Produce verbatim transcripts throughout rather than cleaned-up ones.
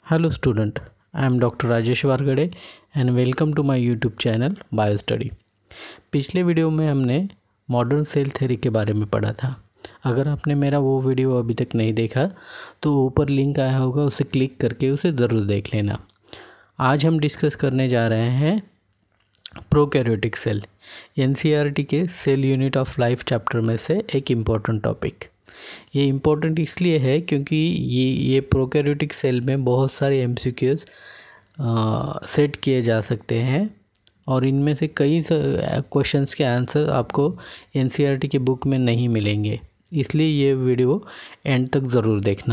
Hello student, I am Doctor Rajesh Wargade and welcome to my YouTube channel BioStudy। पिछले video में हमने modern cell theory के बारे में पढ़ा था। अगर आपने मेरा वो वीडियो अभी तक नहीं देखा तो ऊपर लिंक आया होगा, उसे क्लिक करके उसे ज़रूर देख लेना। आज हम डिस्कस करने जा रहे हैं प्रोकैरियोटिक सेल, एनसीईआरटी के cell unit of life chapter में से एक इम्पॉर्टेंट टॉपिक। ये इम्पोर्टेंट इसलिए है क्योंकि ये ये प्रोकैरियोटिक सेल में बहुत सारे एमसीक्यूज सेट किए जा सकते हैं और इनमें से कई क्वेश्चंस के आंसर आपको एनसीईआरटी के बुक में नहीं मिलेंगे, इसलिए ये वीडियो एंड तक ज़रूर देखना।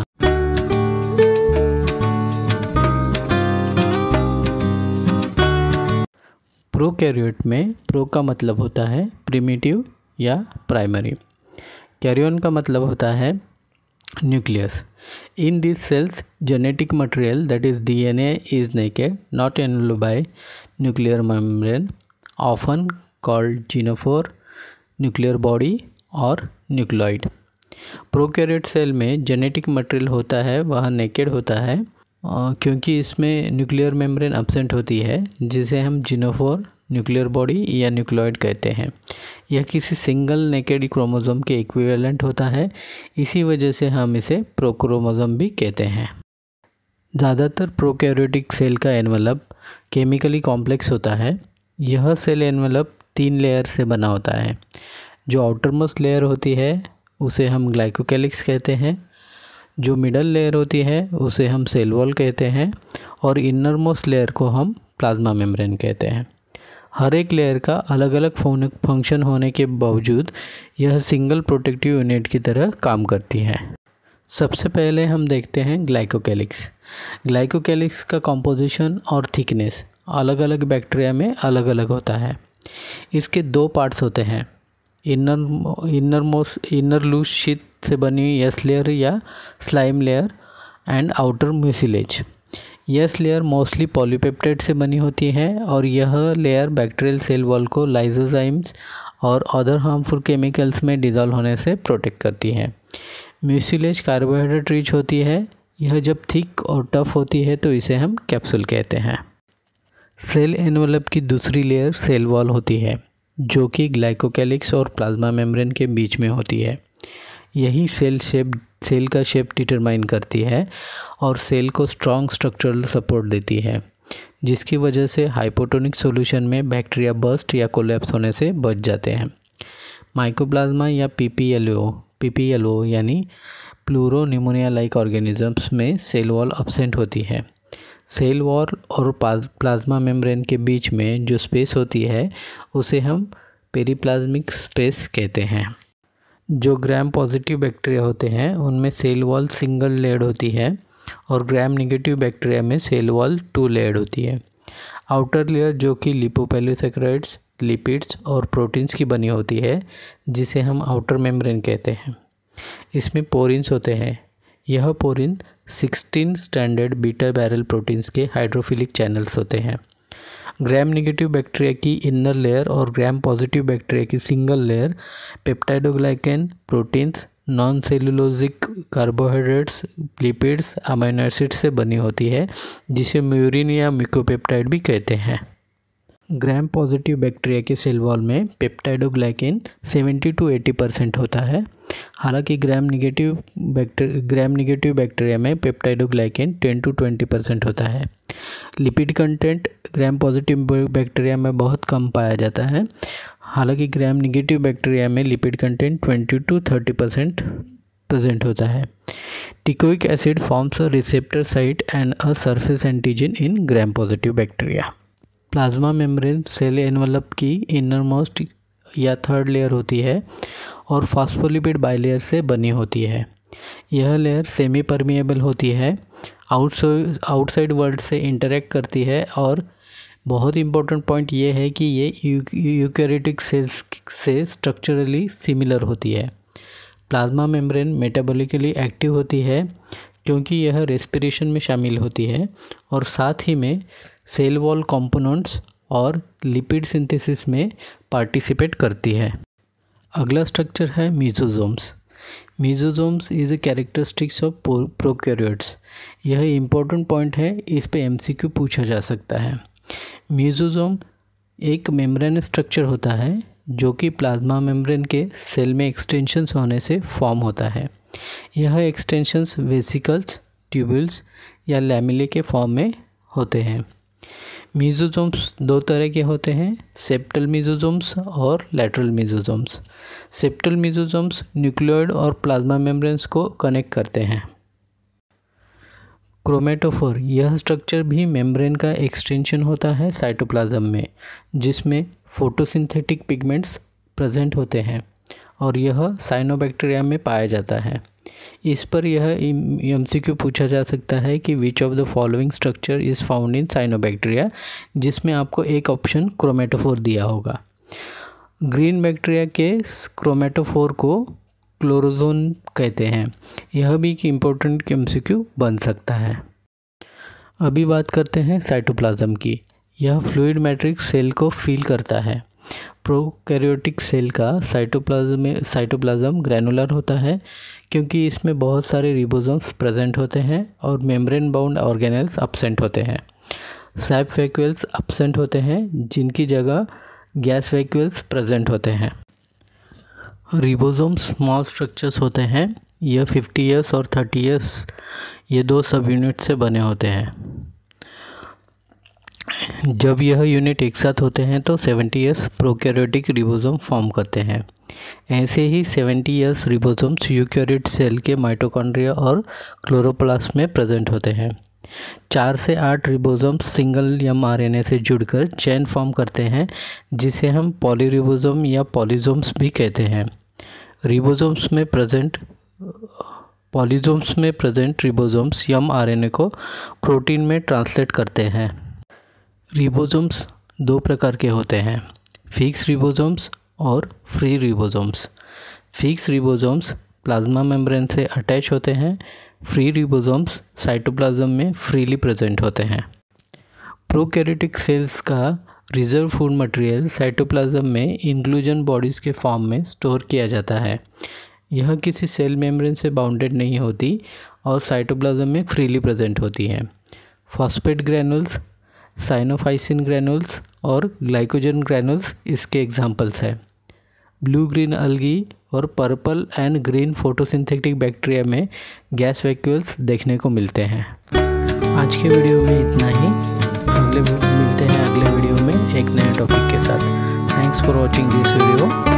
प्रोकैरियोट में प्रो का मतलब होता है प्रिमिटिव या प्राइमरी, कैरियन का मतलब होता है nucleus. In this cells genetic material that is DNA is naked, not enveloped by nuclear membrane, often called genophore, nuclear body और न्यूक्लियोइड। प्रोकैरियोट सेल में जेनेटिक मटेरियल होता है वह नेकेड होता है क्योंकि इसमें न्यूक्लियर मेम्ब्रेन एब्सेंट होती है, जिसे हम जीनोफोर, न्यूक्लियर बॉडी या न्यूक्लियोइड कहते हैं। यह किसी सिंगल नेकेड क्रोमोसोम के इक्विवेलेंट होता है, इसी वजह से हम इसे प्रोक्रोमोसोम भी कहते हैं। ज़्यादातर प्रोकैरियोटिक सेल का एनवेलप केमिकली कॉम्प्लेक्स होता है। यह सेल एनवेलप तीन लेयर से बना होता है। जो आउटर मोस्ट लेयर होती है उसे हम ग्लाइकोकैलिक्स कहते हैं, जो मिडल लेयर होती है उसे हम सेल वॉल कहते हैं और इनर मोस्ट लेयर को हम प्लाज्मा मेम्ब्रेन कहते हैं। हर एक लेयर का अलग अलग फंक्शन होने के बावजूद यह सिंगल प्रोटेक्टिव यूनिट की तरह काम करती है। सबसे पहले हम देखते हैं ग्लाइकोकैलिक्स। ग्लाइकोकैलिक्स का कॉम्पोजिशन और थिकनेस अलग अलग बैक्टीरिया में अलग अलग होता है। इसके दो पार्ट्स होते हैं, inner inner most inner loose sheet से बनी यस लेयर या slime layer and outer mucilage. यस लेयर मोस्टली पॉलीपेप्टाइड से बनी होती है और यह लेयर बैक्टीरियल सेल वॉल को लाइसोजाइम्स और अदर हार्मफुल केमिकल्स में डिज़ोल्व होने से प्रोटेक्ट करती है। म्यूसिलेज कार्बोहाइड्रेट रिच होती है। यह जब थिक और टफ होती है तो इसे हम कैप्सूल कहते हैं। सेल एनवेलप की दूसरी लेयर सेल वॉल होती है, जो कि ग्लाइकोकैलिक्स और प्लाज्मा मेम्ब्रेन के बीच में होती है। यही सेल शेप सेल का शेप डिटरमाइन करती है और सेल को स्ट्रॉन्ग स्ट्रक्चरल सपोर्ट देती है, जिसकी वजह से हाइपोटोनिक सॉल्यूशन में बैक्टीरिया बर्स्ट या कोलैप्स होने से बच जाते हैं। माइकोप्लाज्मा या पीपीएलओ पीपीएलओ यानी प्लूरो निमोनिया लाइक ऑर्गेनिजम्स में सेल वॉल एब्सेंट होती है। सेल वॉल और प्लाज्मा मेम्ब्रेन के बीच में जो स्पेस होती है उसे हम पेरिप्लाज्मिक स्पेस कहते हैं। जो ग्राम पॉजिटिव बैक्टीरिया होते हैं उनमें सेल वॉल सिंगल लेयर्ड होती है और ग्राम नेगेटिव बैक्टीरिया में सेल वॉल टू लेयर्ड होती है। आउटर लेयर जो कि लिपोपॉलीसैकेराइड्स, लिपिड्स और प्रोटीन्स की बनी होती है, जिसे हम आउटर मेम्ब्रेन कहते हैं। इसमें पोरिन्स होते हैं। यह porin sixteen standard beta barrel proteins के हाइड्रोफिलिक चैनल्स होते हैं। ग्राम नेगेटिव बैक्टीरिया की इनर लेयर और ग्राम पॉजिटिव बैक्टीरिया की single layer peptidoglycan, proteins, non cellulosic carbohydrates, lipids, amino acids से बनी होती है, जिसे म्यूरिन या म्यूकोपेप्टाइड भी कहते हैं। ग्राम पॉजिटिव बैक्टीरिया के सेल वॉल में peptidoglycan seventy to eighty percent होता है, हालांकि gram negative bacteria gram negative bacteria में peptidoglycan ten to twenty percent होता है। Lipid content gram positive bacteria में बहुत कम पाया जाता है, हालांकि ग्राम नेगेटिव बैक्टीरिया में lipid content twenty to thirty percent present होता है। Teichoic acid forms a receptor site and a surface antigen in gram positive bacteria. Plasma membrane cell envelope की इनर मोस्ट या थर्ड लेयर होती है और phospholipid bilayer से बनी होती है। यह लेयर सेमी परमिएबल होती है, आउटसाइड आउटसाइड वर्ल्ड से इंटरेक्ट करती है और बहुत इंपॉर्टेंट पॉइंट ये है कि ये यूकैरियोटिक सेल्स से स्ट्रक्चरली सिमिलर होती है। प्लाज्मा मेम्ब्रेन मेटाबॉलिकली एक्टिव होती है क्योंकि यह रेस्पिरेशन में शामिल होती है और साथ ही में सेल वॉल कंपोनेंट्स और लिपिड सिंथेसिस में पार्टिसिपेट करती है। अगला स्ट्रक्चर है mesosomes. Mesosomes is a characteristics of prokaryotes. यह इम्पोर्टेंट पॉइंट है, इस पे एमसीक्यू पूछा जा सकता है। मीजोजोम एक मेम्ब्रेन स्ट्रक्चर होता है जो कि प्लाज्मा मेम्ब्रेन के सेल में एक्सटेंशंस होने से फॉर्म होता है। यह एक्सटेंशंस वेसिकल्स, ट्यूब्यूल्स या लैमेले के फॉर्म में होते हैं। मीजोजोम्स दो तरह के होते हैं, सेप्टल मीजोजोम्स और lateral mesosomes. Septal mesosomes nucleoid और प्लाज्मा मेम्ब्रेन्स को कनेक्ट करते हैं। क्रोमेटोफोर, यह स्ट्रक्चर भी मेम्ब्रेन का एक्सटेंशन होता है साइटोप्लाज्म में, जिसमें फोटोसिंथेटिक पिगमेंट्स प्रेजेंट होते हैं और यह साइनोबैक्टीरिया में पाया जाता है। इस पर यह एमसीक्यू पूछा जा सकता है कि which of the following structure is found in cyanobacteria, जिसमें आपको एक ऑप्शन क्रोमेटोफोर दिया होगा। ग्रीन बैक्टीरिया के क्रोमेटोफोर को क्लोरोजोन कहते हैं। यह भी एक इम्पोर्टेंट एमसीक्यू बन सकता है। अभी बात करते हैं साइटोप्लाज्म की। यह फ्लूइड मैट्रिक्स सेल को फील करता है। प्रोकैरियोटिक सेल का साइटोप्लाज्म में साइटोप्लाज्म ग्रैनुलर होता है क्योंकि इसमें बहुत सारे रिबोसोम्स प्रेजेंट होते हैं और मेम्ब्रेन बाउंड ऑर्गेनेल्स एब्सेंट होते हैं। सैप वैक्यूल्स एब्सेंट होते हैं जिनकी जगह गैस वैक्यूल्स प्रेजेंट होते हैं। रिबोसोम्स स्मॉल स्ट्रक्चर्स होते हैं। यह फिफ्टी ईयर्स और थर्टी ईयर्स ये दो सब यूनिट से बने होते हैं। जब यह यूनिट एक साथ होते हैं तो seventy years prokaryotic ribosome form करते हैं। ऐसे ही seventy years ribosomes eukaryote cell के माइटोकॉन्ड्रिया और क्लोरोप्लास्ट में प्रेजेंट होते हैं। चार से आठ रिबोसोम्स सिंगल एमआरएनए से जुड़कर चेन फॉर्म करते हैं, जिसे हम पॉलीरिबोसोम या पॉलीजोम्स भी कहते हैं। रिबोसोम्स में प्रेजेंट पॉलीजोम्स में प्रेजेंट रिबोसोम्स एमआरएनए को प्रोटीन में ट्रांसलेट करते हैं। रिबोसोम्स दो प्रकार के होते हैं, फिक्स रिबोसोम्स और free ribosomes. Fix ribosomes plasma membrane से अटैच होते हैं। फ्री रिबोसोम्स साइटोप्लाज्म में फ्रीली प्रेजेंट होते हैं। प्रोकैरियोटिक सेल्स का रिजर्व फूड मटेरियल साइटोप्लाज्म में इंक्लूजन बॉडीज़ के फॉर्म में स्टोर किया जाता है। यह किसी सेल मेम्ब्रेन से बाउंडेड नहीं होती और साइटोप्लाज्म में फ्रीली प्रेजेंट होती हैं। फॉस्फेट ग्रैनुल्स, साइनोफाइसिन ग्रैनुल्स और ग्लाइकोजन ग्रैनुल्स इसके एग्जाम्पल्स हैं। ब्लू ग्रीन अलगी और purple and green photosynthetic bacteria में गैस वैक्यूल्स देखने को मिलते हैं। आज के वीडियो में इतना ही। अगले मिलते हैं अगले वीडियो में एक नए टॉपिक के साथ। Thanks for watching this video.